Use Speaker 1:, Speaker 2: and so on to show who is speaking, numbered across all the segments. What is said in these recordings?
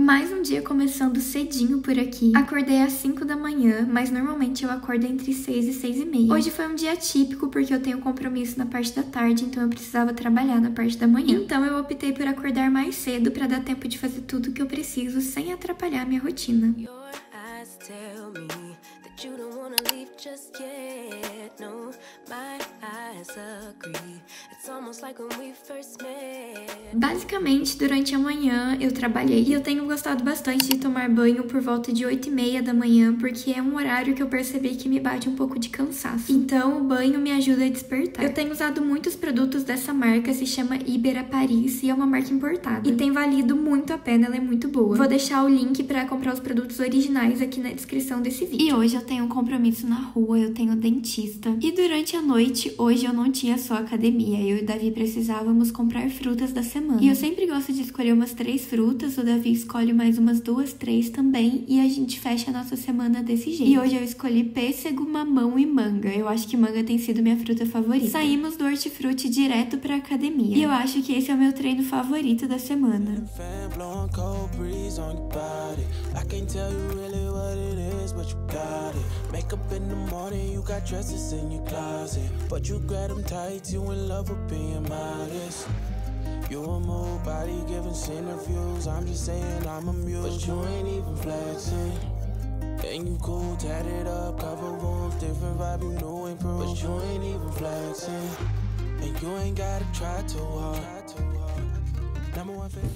Speaker 1: Mais um dia começando cedinho por aqui. Acordei às 5 da manhã, mas normalmente eu acordo entre 6 e 6 e meia. Hoje foi um dia típico porque eu tenho compromisso na parte da tarde, então eu precisava trabalhar na parte da manhã. Então eu optei por acordar mais cedo para dar tempo de fazer tudo o que eu preciso sem atrapalhar minha rotina. Basicamente, durante a manhã eu trabalhei e eu tenho gostado bastante de tomar banho por volta de 8 e meia da manhã, porque é um horário que eu percebi que me bate um pouco de cansaço. Então o banho me ajuda a despertar. Eu tenho usado muitos produtos dessa marca, se chama Ibera Paris e é uma marca importada. E tem valido muito a pena, ela é muito boa. Vou deixar o link pra comprar os produtos originais aqui na descrição desse vídeo. E hoje eu tenho um compromisso na rua, eu tenho dentista. E durante a noite, hoje eu não tinha só academia, eu e o Davi precisávamos comprar frutas da semana. E eu sempre gosto de escolher umas 3 frutas, o Davi escolhe mais umas 2, 3 também, e a gente fecha a nossa semana desse jeito. E hoje eu escolhi pêssego, mamão e manga. Eu acho que manga tem sido minha fruta favorita. Saímos do hortifruti direto pra academia. E eu acho que esse é o meu treino favorito da semana.
Speaker 2: You a move, body giving interviews. I'm just saying I'm amused, but you ain't even flexing. And you cool, tatted up, cover wounds, different vibe, you know improve, but you ain't even flexing. And you ain't gotta try too hard. Number one fit.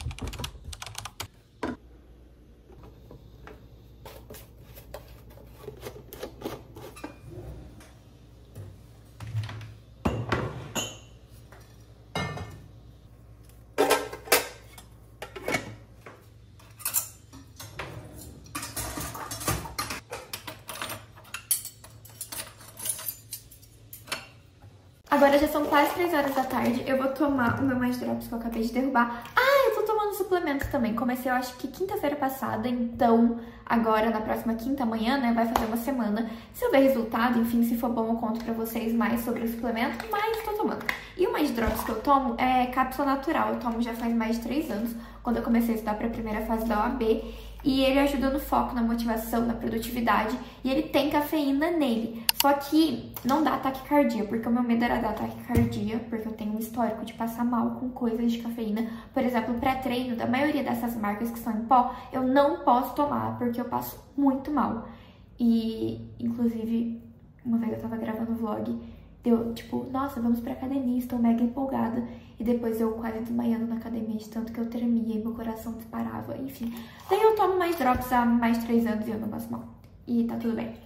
Speaker 1: Agora já são quase 3 horas da tarde, eu vou tomar o meu mais drops que eu acabei de derrubar. Ah, eu tô tomando suplementos também, comecei eu acho que quinta-feira passada, então agora na próxima quinta, amanhã, né, vai fazer uma semana. Se eu ver resultado, enfim, se for bom eu conto pra vocês mais sobre o suplemento, mas tô tomando. E o mais drops que eu tomo é cápsula natural, eu tomo já faz mais de 3 anos, quando eu comecei a estudar pra primeira fase da OAB. E ele ajuda no foco, na motivação, na produtividade. E ele tem cafeína nele. Só que não dá taquicardia, porque o meu medo era dar taquicardia, porque eu tenho um histórico de passar mal com coisas de cafeína. Por exemplo, pré-treino da maioria dessas marcas que são em pó, eu não posso tomar, porque eu passo muito mal. E, inclusive, uma vez eu tava gravando um vlog, deu tipo, nossa, vamos pra academia, estou mega empolgada. E depois eu quase desmaiando na academia de tanto que eu tremia e meu coração disparava, enfim. Daí eu tomo mais drops há mais de 3 anos e eu não passo mal. E tá tudo bem.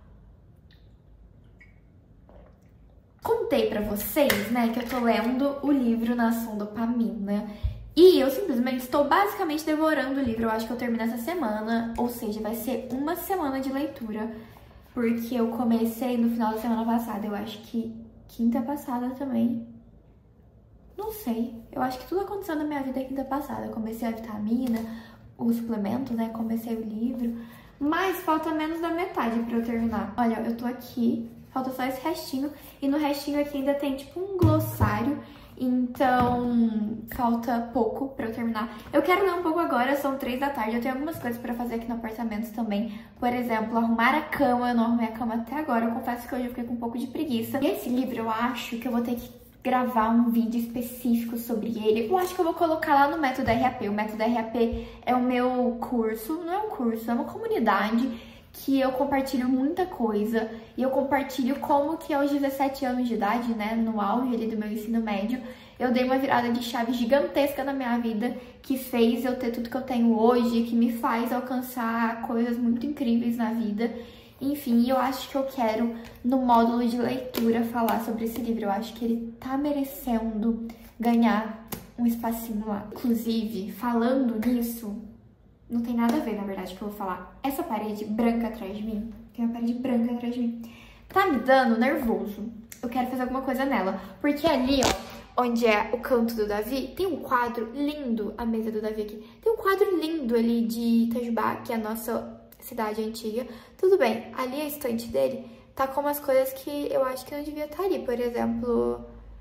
Speaker 1: Contei pra vocês, né, que eu tô lendo o livro Nação Dopamina. E eu simplesmente estou basicamente devorando o livro. Eu acho que eu termino essa semana, ou seja, vai ser uma semana de leitura. Porque eu comecei no final da semana passada, eu acho que quinta passada também. Não sei, eu acho que tudo aconteceu na minha vida quinta passada. Eu comecei a vitamina, o suplemento, né, comecei o livro. Mas falta menos da metade pra eu terminar. Olha, eu tô aqui, falta só esse restinho. E no restinho aqui ainda tem tipo um glossário. Então, falta pouco pra eu terminar. Eu quero ler um pouco agora, são 3 da tarde. Eu tenho algumas coisas pra fazer aqui no apartamento também. Por exemplo, arrumar a cama. Eu não arrumei a cama até agora. Eu confesso que hoje eu fiquei com um pouco de preguiça. E esse livro, eu acho que eu vou ter que gravar um vídeo específico sobre ele. Eu acho que eu vou colocar lá no Método RAP. O Método RAP é o meu curso. Não é um curso, é uma comunidade que eu compartilho muita coisa, e eu compartilho como que aos 17 anos de idade, né, no auge ali do meu ensino médio, eu dei uma virada de chave gigantesca na minha vida, que fez eu ter tudo que eu tenho hoje, que me faz alcançar coisas muito incríveis na vida. Enfim, eu acho que eu quero, no módulo de leitura, falar sobre esse livro. Eu acho que ele tá merecendo ganhar um espacinho lá. Inclusive, falando nisso, não tem nada a ver, na verdade, que eu vou falar. Essa parede branca atrás de mim, tem uma parede branca atrás de mim, tá me dando nervoso. Eu quero fazer alguma coisa nela. Porque ali, ó, onde é o canto do Davi, tem um quadro lindo, a mesa do Davi aqui. Tem um quadro lindo ali de Itajubá, que é a nossa cidade antiga. Tudo bem, ali a estante dele tá com umas coisas que eu acho que não devia estar ali. Por exemplo,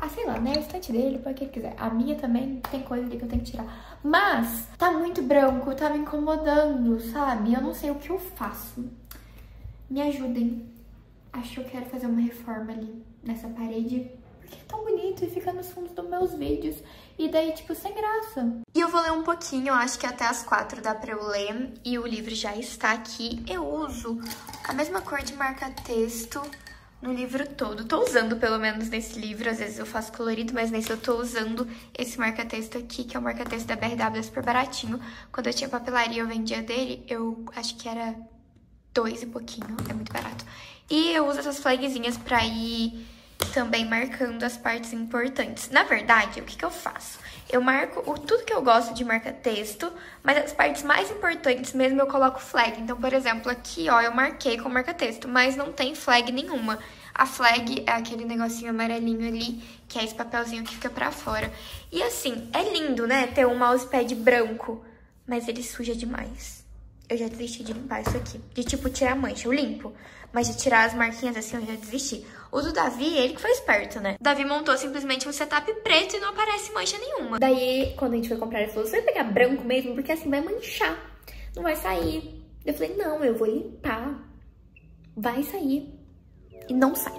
Speaker 1: Ah, sei lá, né? A estante dele, pra que ele quiser. A minha também tem coisa ali que eu tenho que tirar. Mas tá muito branco, tá me incomodando, sabe? Eu não sei o que eu faço. Me ajudem. Acho que eu quero fazer uma reforma ali nessa parede. Porque é tão bonito e fica nos fundos dos meus vídeos. E daí, tipo, sem graça. E eu vou ler um pouquinho, acho que até as 4 dá pra eu ler. E o livro já está aqui. Eu uso a mesma cor de marca-texto no livro todo. Tô usando, pelo menos, nesse livro. Às vezes eu faço colorido, mas nesse eu tô usando esse marca-texto aqui, que é o marca-texto da BRW, é super baratinho. Quando eu tinha papelaria, eu vendia dele. Eu acho que era 2 e pouquinho. É muito barato. E eu uso essas flagzinhas pra ir também marcando as partes importantes. Na verdade, o que eu faço? Eu marco tudo que eu gosto de marca-texto, mas as partes mais importantes mesmo eu coloco flag. Então, por exemplo, aqui, ó, eu marquei com marca-texto, mas não tem flag nenhuma. A flag é aquele negocinho amarelinho ali, que é esse papelzinho que fica pra fora. E assim, é lindo, né, ter um mousepad branco, mas ele suja demais. Eu já desisti de limpar isso aqui. De, tipo, tirar a mancha, eu limpo. Mas de tirar as marquinhas assim, eu já desisti. O do Davi, ele que foi esperto, né? O Davi montou simplesmente um setup preto e não aparece mancha nenhuma. Daí, quando a gente foi comprar, ele falou, você vai pegar branco mesmo? Porque assim vai manchar, não vai sair. Eu falei, não, eu vou limpar. Vai sair. E não sai.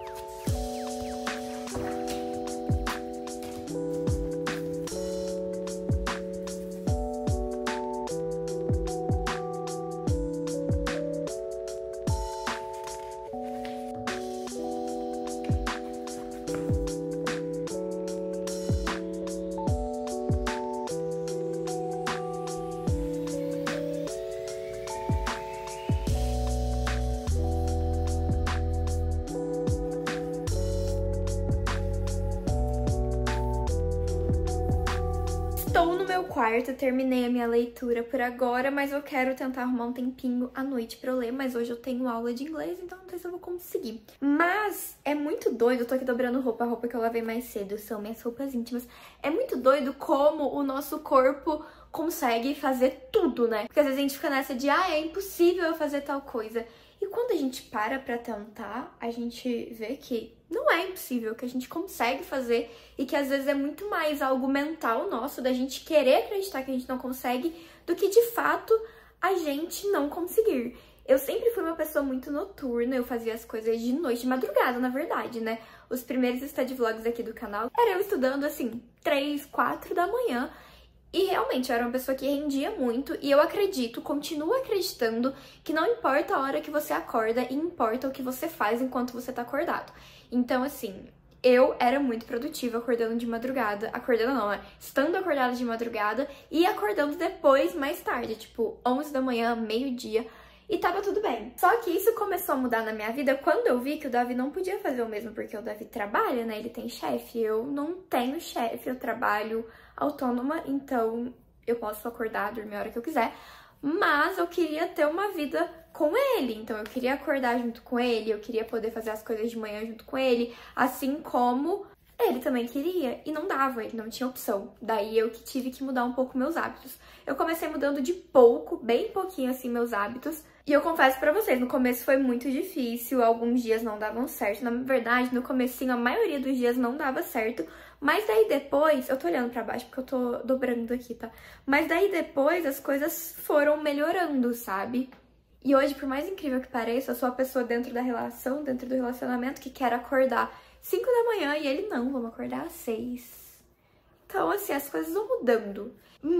Speaker 1: Estou no meu quarto, terminei a minha leitura por agora, mas eu quero tentar arrumar um tempinho à noite pra eu ler, mas hoje eu tenho aula de inglês, então não sei se eu vou conseguir. Mas é muito doido, eu tô aqui dobrando roupa, a roupa que eu lavei mais cedo são minhas roupas íntimas. É muito doido como o nosso corpo consegue fazer tudo, né? Porque às vezes a gente fica nessa de, é impossível eu fazer tal coisa. E quando a gente para pra tentar, a gente vê que não é impossível, que a gente consegue fazer e que às vezes é muito mais algo mental nosso, da gente querer acreditar que a gente não consegue, do que de fato a gente não conseguir. Eu sempre fui uma pessoa muito noturna, eu fazia as coisas de noite, de madrugada, na verdade, né? Os primeiros study vlogs aqui do canal era eu estudando assim, 3, 4 da manhã. E realmente eu era uma pessoa que rendia muito e eu acredito, continuo acreditando que não importa a hora que você acorda e importa o que você faz enquanto você tá acordado. Então, assim, eu era muito produtiva acordando de madrugada, acordando não, né? Estando acordada de madrugada e acordando depois, mais tarde, tipo 11 da manhã, meio-dia. E tava tudo bem. Só que isso começou a mudar na minha vida quando eu vi que o Davi não podia fazer o mesmo, porque o Davi trabalha, né? Ele tem chefe. Eu não tenho chefe, eu trabalho autônoma, então eu posso acordar, dormir a hora que eu quiser. Mas eu queria ter uma vida com ele, então eu queria acordar junto com ele, eu queria poder fazer as coisas de manhã junto com ele, assim como ele também queria, e não dava, ele não tinha opção. Daí eu que tive que mudar um pouco meus hábitos. Eu comecei mudando de pouco, bem pouquinho assim, meus hábitos. E eu confesso pra vocês, no começo foi muito difícil, alguns dias não davam certo. Na verdade, no comecinho, a maioria dos dias não dava certo. Mas daí depois, eu tô olhando pra baixo porque eu tô dobrando aqui, tá? Mas daí depois as coisas foram melhorando, sabe? E hoje, por mais incrível que pareça, eu sou a pessoa dentro da relação, dentro do relacionamento, que quer acordar 5 da manhã e ele não, vamos acordar às 6. Então, assim, as coisas vão mudando.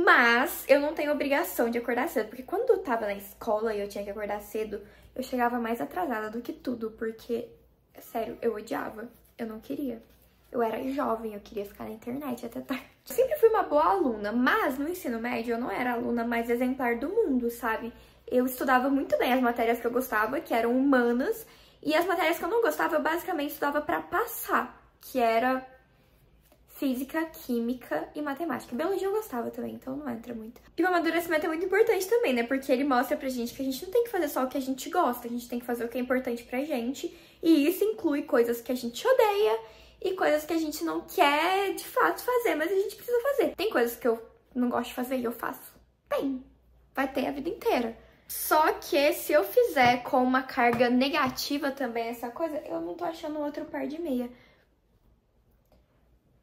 Speaker 1: Mas eu não tenho obrigação de acordar cedo, porque quando eu tava na escola e eu tinha que acordar cedo, eu chegava mais atrasada do que tudo, porque, sério, eu odiava, eu não queria. Eu era jovem, eu queria ficar na internet até tarde. Eu sempre fui uma boa aluna, mas no ensino médio eu não era a aluna mais exemplar do mundo, sabe? Eu estudava muito bem as matérias que eu gostava, que eram humanas, e as matérias que eu não gostava, eu basicamente estudava pra passar, que era física, química e matemática. Biologia eu gostava também, então não entra muito. E o amadurecimento é muito importante também, né? Porque ele mostra pra gente que a gente não tem que fazer só o que a gente gosta, a gente tem que fazer o que é importante pra gente, e isso inclui coisas que a gente odeia e coisas que a gente não quer de fato fazer, mas a gente precisa fazer. Tem coisas que eu não gosto de fazer e eu faço? Tem. Vai ter a vida inteira. Só que se eu fizer com uma carga negativa também essa coisa, eu não tô achando outro par de meia.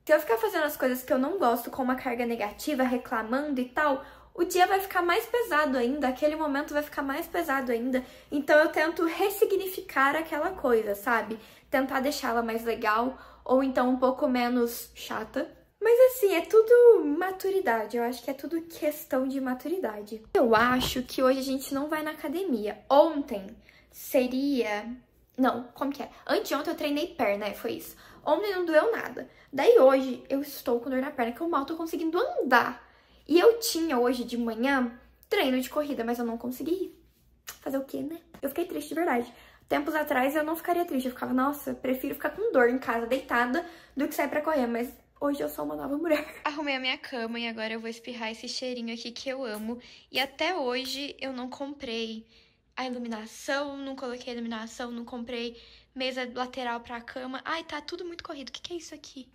Speaker 1: Se eu ficar fazendo as coisas que eu não gosto com uma carga negativa, reclamando e tal, o dia vai ficar mais pesado ainda, aquele momento vai ficar mais pesado ainda. Então eu tento ressignificar aquela coisa, sabe? Tentar deixá-la mais legal ou então um pouco menos chata. Mas assim, é tudo maturidade, eu acho que é tudo questão de maturidade. Eu acho que hoje a gente não vai na academia. Ontem seria... Não, como que é? Anteontem eu treinei perna, foi isso. Ontem não doeu nada. Daí hoje eu estou com dor na perna, que eu mal tô conseguindo andar. E eu tinha hoje de manhã treino de corrida, mas eu não consegui ir. Fazer o quê, né? Eu fiquei triste de verdade. Tempos atrás eu não ficaria triste, eu ficava, nossa, prefiro ficar com dor em casa, deitada, do que sair pra correr, mas hoje eu sou uma nova mulher. Arrumei a minha cama e agora eu vou espirrar esse cheirinho aqui que eu amo. E até hoje eu não comprei a iluminação, não coloquei a iluminação, não comprei mesa lateral pra cama. Ai, tá tudo muito corrido. O que é isso aqui?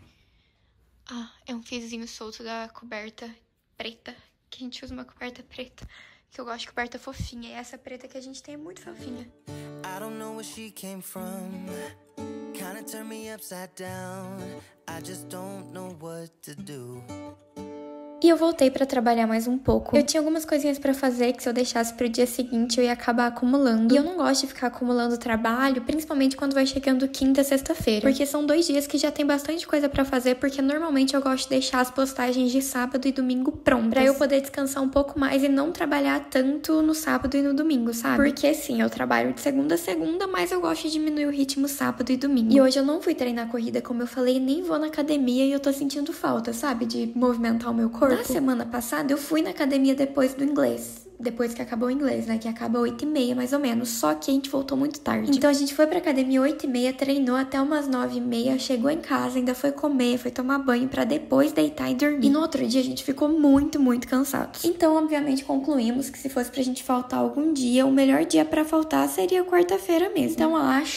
Speaker 1: Ah, é um fiozinho solto da coberta preta. Que a gente usa uma coberta preta. Que eu gosto de coberta fofinha. E essa preta que a gente tem é muito fofinha. I don't know where she came from. Kinda turned me upside down. I just don't know what to do. E eu voltei pra trabalhar mais um pouco. Eu tinha algumas coisinhas pra fazer que se eu deixasse pro dia seguinte eu ia acabar acumulando. E eu não gosto de ficar acumulando trabalho, principalmente quando vai chegando quinta, sexta-feira. Porque são 2 dias que já tem bastante coisa pra fazer, porque normalmente eu gosto de deixar as postagens de sábado e domingo prontas. Pra eu poder descansar um pouco mais e não trabalhar tanto no sábado e no domingo, sabe? Porque sim, eu trabalho de segunda a segunda, mas eu gosto de diminuir o ritmo sábado e domingo. E hoje eu não fui treinar corrida, como eu falei, nem vou na academia e eu tô sentindo falta, sabe? De movimentar o meu corpo. Na semana passada, eu fui na academia depois do inglês. Depois que acabou o inglês, né? Que acaba 8h30, mais ou menos. Só que a gente voltou muito tarde. Então, a gente foi pra academia 8h30, treinou até umas 9h30, chegou em casa, ainda foi comer, foi tomar banho pra depois deitar e dormir. E no outro dia, a gente ficou muito, muito cansado. Então, obviamente, concluímos que se fosse pra gente faltar algum dia, o melhor dia pra faltar seria quarta-feira mesmo. Então,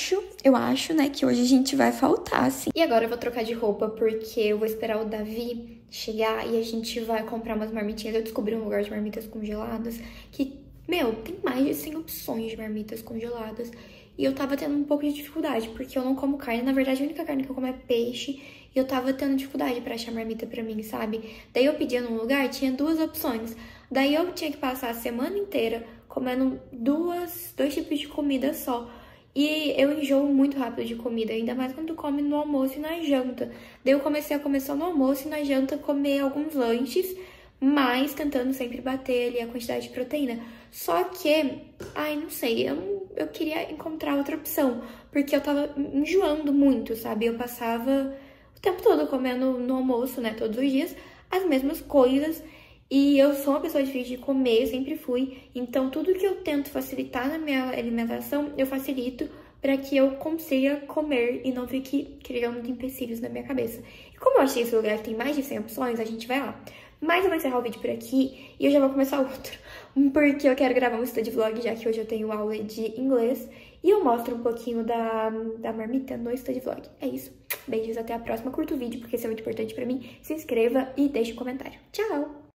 Speaker 1: eu acho, né, que hoje a gente vai faltar, assim. E agora eu vou trocar de roupa, porque eu vou esperar o Davi chegar e a gente vai comprar umas marmitinhas. Eu descobri um lugar de marmitas congeladas que, meu, tem mais de 100 opções de marmitas congeladas. E eu tava tendo um pouco de dificuldade, porque eu não como carne. Na verdade, a única carne que eu como é peixe. E eu tava tendo dificuldade pra achar marmita pra mim, sabe? Daí eu pedia num lugar, tinha 2 opções. Daí eu tinha que passar a semana inteira comendo dois tipos de comida só. E eu enjoo muito rápido de comida, ainda mais quando tu come no almoço e na janta. Daí eu comecei a comer só no almoço e na janta comer alguns lanches, mas tentando sempre bater ali a quantidade de proteína. Só que, não sei, eu queria encontrar outra opção, porque eu tava enjoando muito, sabe? Eu passava o tempo todo comendo no almoço, né, todos os dias, as mesmas coisas. E eu sou uma pessoa difícil de comer, eu sempre fui. Então, tudo que eu tento facilitar na minha alimentação, eu facilito para que eu consiga comer e não fique criando empecilhos na minha cabeça. E como eu achei esse lugar que tem mais de 100 opções, a gente vai lá. Mas eu vou encerrar o vídeo por aqui e eu já vou começar outro. Porque eu quero gravar um study vlog, já que hoje eu tenho aula de inglês. E eu mostro um pouquinho da marmita no study vlog. É isso. Beijos, até a próxima. Curta o vídeo, porque isso é muito importante pra mim. Se inscreva e deixe um comentário. Tchau!